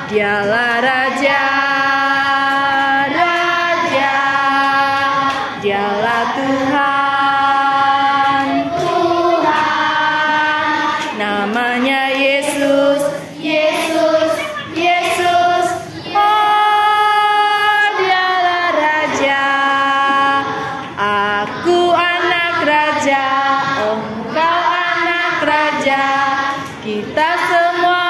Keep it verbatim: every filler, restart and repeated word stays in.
Dialah Raja, Raja, Dialah Tuhan, Tuhan. Namanya Yesus, Yesus, Yesus. Oh, Dialah Raja. Aku anak Raja, engkau anak Raja. Kita semua